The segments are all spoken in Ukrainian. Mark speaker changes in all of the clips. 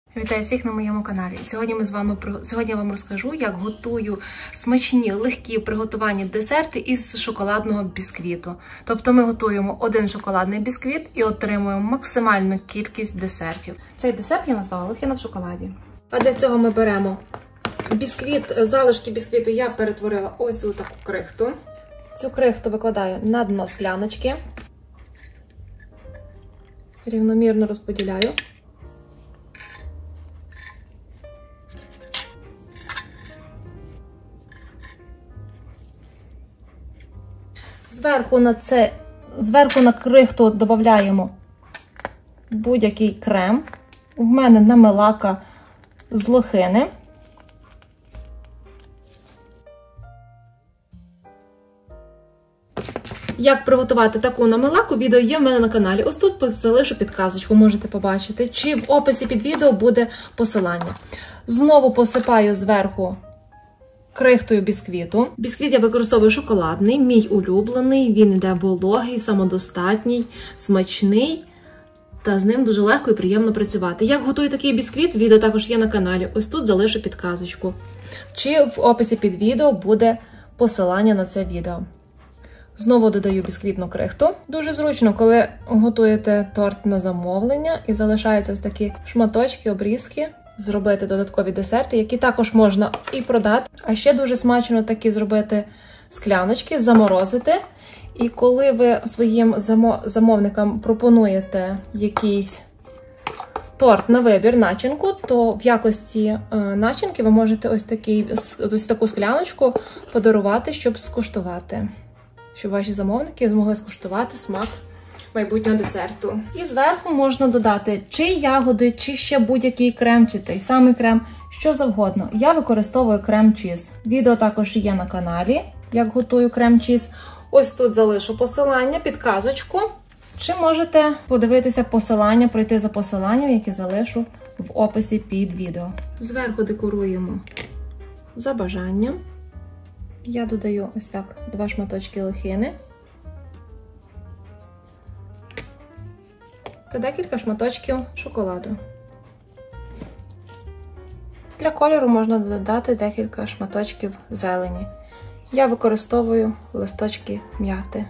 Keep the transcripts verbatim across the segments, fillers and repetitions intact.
Speaker 1: Вітаю всіх на моєму каналі. Сьогодні ми з вами про сьогодні я вам розкажу, як готую смачні, легкі в приготуванні десерти із шоколадного бісквіту. Тобто ми готуємо один шоколадний бісквіт і отримуємо максимальну кількість десертів. Цей десерт я назвала лохина в шоколаді. А для цього ми беремо бісквіт, залишки бісквіту я перетворила ось у таку крихту. Цю крихту викладаю на дно скляночки. Рівномірно розподіляю. Зверху на це, зверху на крихту додаємо будь-який крем. У мене намилака з лохини. Як приготувати таку намилаку, відео є в мене на каналі. Ось тут залишу підказочку, можете побачити. Чи в описі під відео буде посилання. Знову посипаю зверху крихтою бісквіту. Бісквіт я використовую шоколадний, мій улюблений, він йде вологий, самодостатній, смачний, та з ним дуже легко і приємно працювати. Як готую такий бісквіт, відео також є на каналі, ось тут залишу підказочку. Чи в описі під відео буде посилання на це відео. Знову додаю бісквітну крихту. Дуже зручно, коли готуєте торт на замовлення і залишаються ось такі шматочки, обрізки, зробити додаткові десерти, які також можна і продати. А ще дуже смачно такі зробити скляночки, заморозити. І коли ви своїм замовникам пропонуєте якийсь торт на вибір, начинку, то в якості начинки ви можете ось, такий, ось таку скляночку подарувати, щоб скуштувати. Щоб ваші замовники змогли скуштувати смак майбутнього десерту. І зверху можна додати чи ягоди, чи ще будь-який крем, чи той самий крем, що завгодно. Я використовую крем-чіз. Відео також є на каналі, як готую крем-чіз. Ось тут залишу посилання, підказочку. Чи можете подивитися посилання, пройти за посиланням, яке залишу в описі під відео. Зверху декоруємо за бажанням. Я додаю ось так два шматочки лохини та декілька шматочків шоколаду. Для кольору можна додати декілька шматочків зелені. Я використовую листочки м'яти.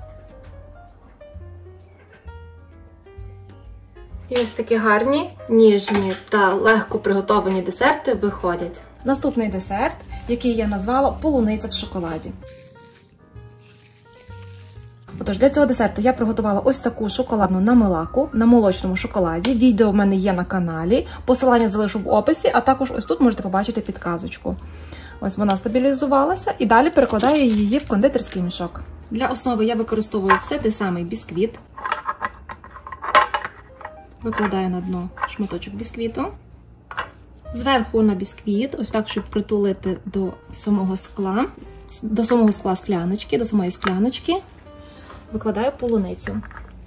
Speaker 1: І ось такі гарні, ніжні та легко приготовані десерти виходять. Наступний десерт, який я назвала полуниця в шоколаді. Отож, для цього десерту я приготувала ось таку шоколадну намилаку на молочному шоколаді. Відео в мене є на каналі, посилання залишу в описі, а також ось тут можете побачити підказочку. Ось вона стабілізувалася і далі перекладаю її в кондитерський мішок. Для основи я використовую все той самий бісквіт. Викладаю на дно шматочок бісквіту. Зверху на бісквіт, ось так, щоб притулити до самого скла, до самого скла скляночки, до самої скляночки, викладаю полуницю,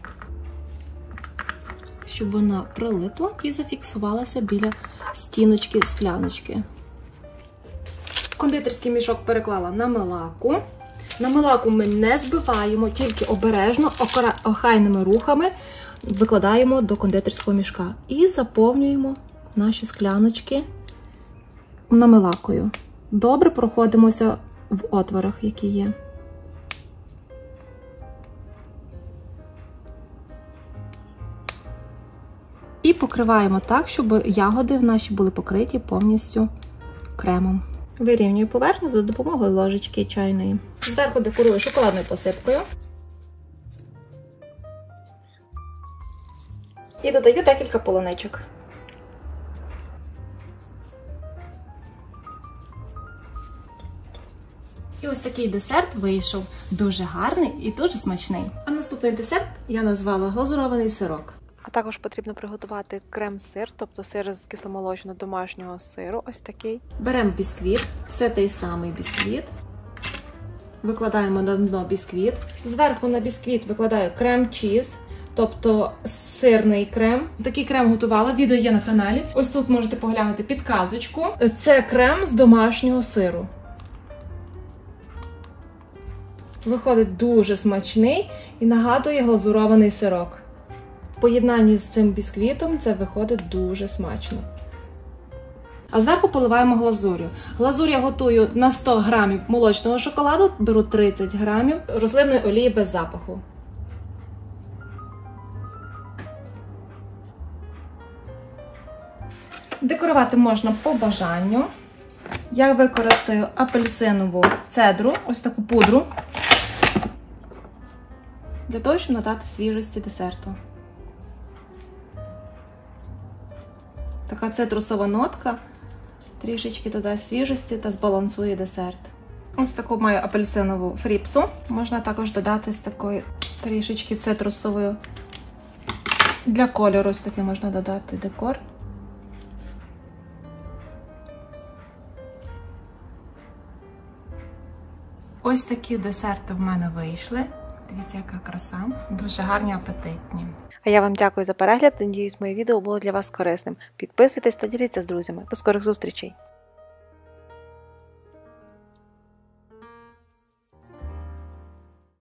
Speaker 1: щоб вона прилипла і зафіксувалася біля стіночки скляночки. Кондитерський мішок переклала на милаку. На милаку ми не збиваємо, тільки обережно, охайними рухами викладаємо до кондитерського мішка і заповнюємо наші скляночки намилакою. Добре проходимося в отворах, які є. І покриваємо так, щоб ягоди в наші були покриті повністю кремом. Вирівнюю поверхню за допомогою ложечки чайної. Зверху декорую шоколадною посипкою. І додаю декілька полуничок. І ось такий десерт вийшов дуже гарний і дуже смачний. А наступний десерт я назвала глазурований сирок.
Speaker 2: А також потрібно приготувати крем-сир, тобто сир з кисломолочного домашнього сиру, ось такий.
Speaker 1: Беремо бісквіт, все той самий бісквіт. Викладаємо на дно бісквіт. Зверху на бісквіт викладаю крем-чіз, тобто сирний крем. Такий крем готувала, відео є на каналі. Ось тут можете поглянути підказочку. Це крем з домашнього сиру. Виходить дуже смачний і нагадує глазурований сирок. В поєднанні з цим бісквітом це виходить дуже смачно. А зверху поливаємо глазур'ю. Глазурь я готую на сто грамів молочного шоколаду, беру тридцять грамів рослинної олії без запаху. Декорувати можна по бажанню. Я використаю апельсинову цедру, ось таку пудру, для того, щоб надати свіжості десерту. Така цитрусова нотка трішечки додасть свіжості та збалансує десерт. Ось таку маю апельсинову фріпсу. Можна також додати з такою трішечки цитрусовою. Для кольору ось таки можна додати декор. Ось такі десерти в мене вийшли. Дивіться, яка краса. Дуже гарні, апетитні.
Speaker 2: А я вам дякую за перегляд. Надіюсь, моє відео було для вас корисним. Підписуйтесь та діліться з друзями. До скорих зустрічей!